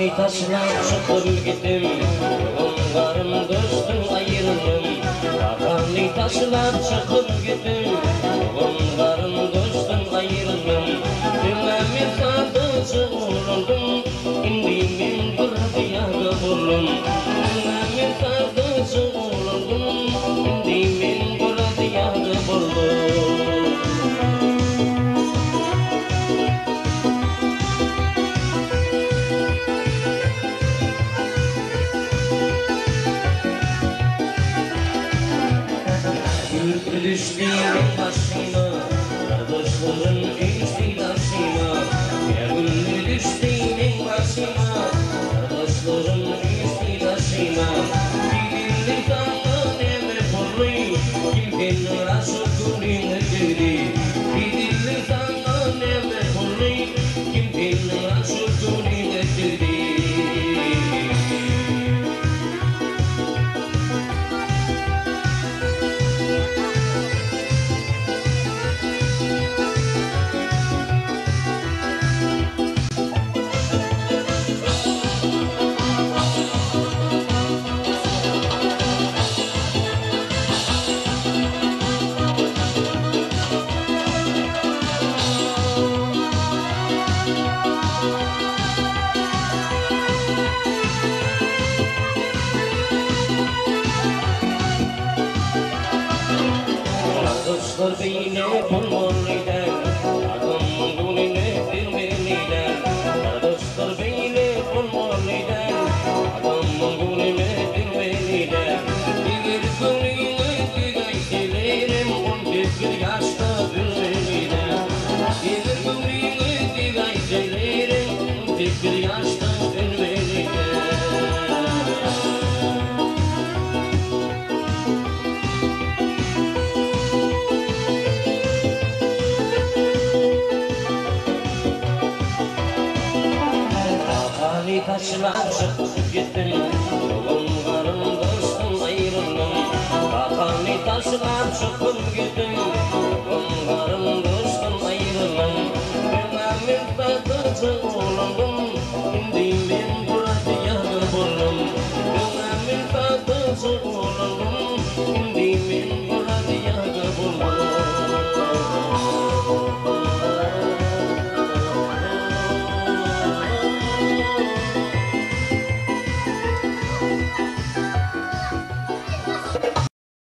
taşlar çıkıp gittim, yollarım dostum ayrıldım. Kakani taşlar çıkıp gittim, yollarım dostum ayrıldım. Dilemi sadıcı uğrundum, indiğimin bir diyağı buldum. Dilemi sadıcı uğrundum, indiğimin bir diyağı buldum. Düştüğüm başıma, kardeşlerin istilasına. Gönlü düştüğüm başıma, kardeşlerin istilasına. Dilini tanrı neme kurri, kimden aşıkını gidi. Dilini tanrı neme kurri, kimden aşıkını gidi. Dostlar beni bulmalıydı,